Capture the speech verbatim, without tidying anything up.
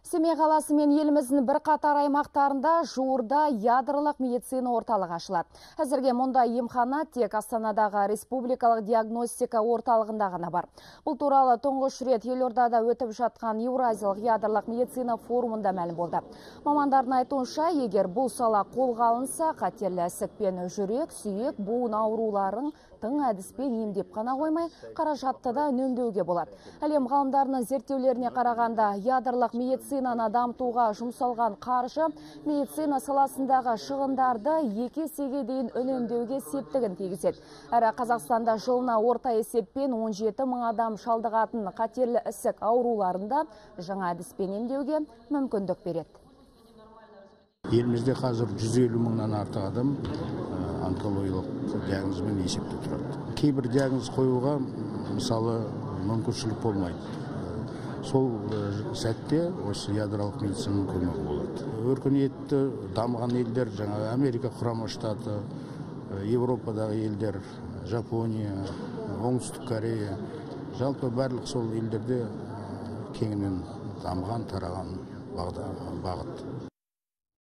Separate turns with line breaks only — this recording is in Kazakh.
Семей қаласы мен еліміздің бірқатар аймақтарында жуырда ядролық медицина орталығы ашылады. Әзірге мұнда емхана тек Астанадағы республикалық диагностика орталығында ғана бар. Бұл туралы тұңғыш рет елордада өтіп жатқан Еуразиялық ядролық медицина форумында мәлім болды. Мамандардың айтуынша, егер бұл сала қолға алынса, қатерлі ісік пен жүрек, сүйек, буын ауруларын тың әдіспен емдеп қана қоймай, қаражатты да үнемдеуге болады. Әлем ғалымдарының зерттеулеріне қарағанда, ядролық медицинаны дамытуға жұмсалған қаржы медицина саласындағы шығындарды екі есеге дейін үнемдеуге септігін тигізеді. Әрі Қазақстанда жылына орта есеппен он жеті мың адам шалдығатын қатерлі ісік ауруларында жаңа әдіспен емдеуге мүмкіндік береді.
Елімізде қазір жүз елу мыңнан артық адам онкологиялық диагнозбен есепте тұрады. Кейбір диагноз қоюға мысалы мүмкіншілік болмайды. Сол сәтте осы ядролық медицинаның көмегі болады. Өркениетті дамыған елдер, жаңа Америка құрама штаты, Европадағы елдер, Жапония, Оңтүстік Корея, жалпы барлық сол елдерде кеңінен дамыған, тараған бағыт.